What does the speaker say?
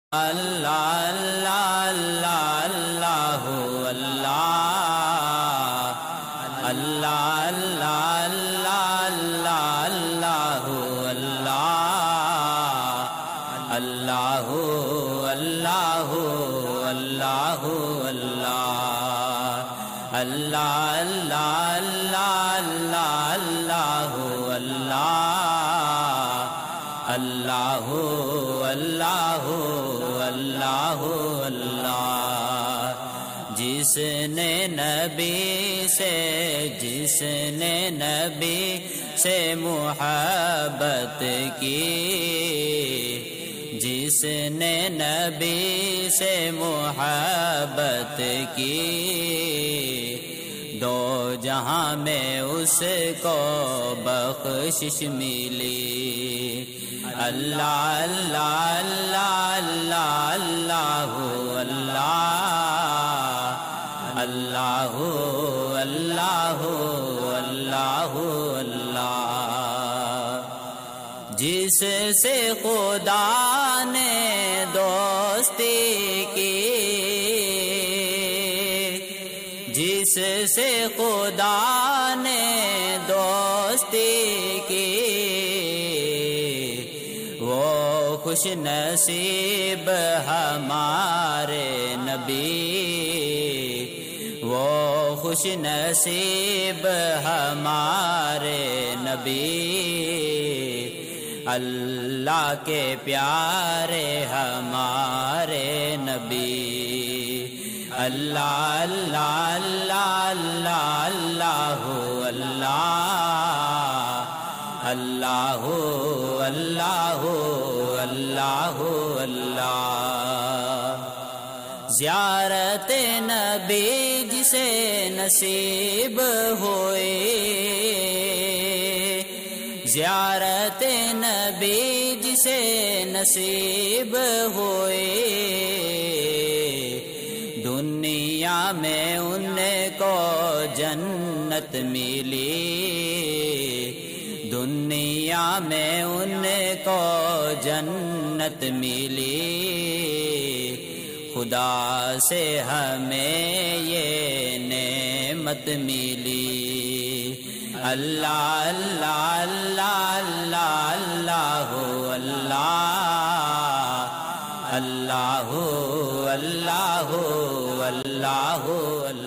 اللہ اللہ اللہ اللہ اللہ اللہ اللہ اللہ اللہ اللہ اللہ اللہ اللہ اللہ اللہ اللہ اللہ جس نے نبی سے محبت کی، جس نے نبی سے محبت کی، دو جہاں میں اس کو بخشش ملی۔ اللہ اللہ اللہ اللہ اللہ اللہ اللہ اللہ اللہ جس سے خدا نے دوستی کی، جس سے خدا نے دوستی کی، وہ خوش نصیب ہمارے نبی، وہ خوش نصیب ہمارے نبی، اللہ کے پیارے ہمارے نبی۔ اللہ اللہ اللہ اللہ اللہ اللہ اللہ اللہ اللہ زیارت نبی جسے نصیب ہوئے، زیارت نبی جسے نصیب ہوئے، دنیا میں ان کو جنت ملی، دنیا میں ان کو جنت ملی، خدا سے ہمیں یہ نعمت ملی۔ اللہ اللہ اللہ اللہ اللہ اللہ اللہ اللہ اللہ